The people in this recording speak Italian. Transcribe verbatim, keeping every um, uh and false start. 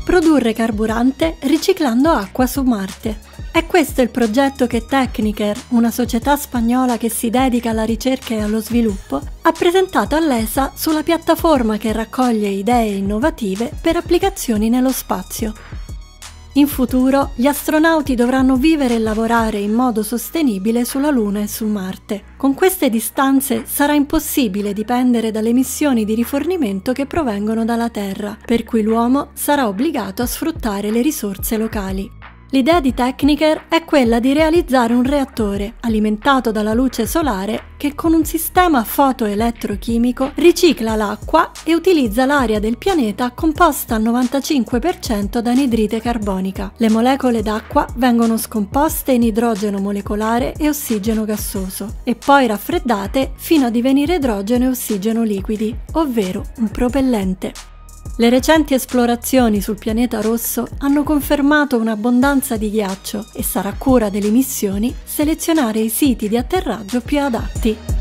produrre carburante riciclando acqua su Marte. È questo il progetto che Techniker, una società spagnola che si dedica alla ricerca e allo sviluppo, ha presentato all'E S A sulla piattaforma che raccoglie idee innovative per applicazioni nello spazio. In futuro, gli astronauti dovranno vivere e lavorare in modo sostenibile sulla Luna e su Marte. Con queste distanze sarà impossibile dipendere dalle missioni di rifornimento che provengono dalla Terra, per cui l'uomo sarà obbligato a sfruttare le risorse locali. L'idea di Techniker è quella di realizzare un reattore alimentato dalla luce solare che con un sistema fotoelettrochimico ricicla l'acqua e utilizza l'aria del pianeta composta al novantacinque per cento da anidride carbonica. Le molecole d'acqua vengono scomposte in idrogeno molecolare e ossigeno gassoso e poi raffreddate fino a divenire idrogeno e ossigeno liquidi, ovvero un propellente. Le recenti esplorazioni sul pianeta rosso hanno confermato un'abbondanza di ghiaccio e sarà cura delle missioni selezionare i siti di atterraggio più adatti.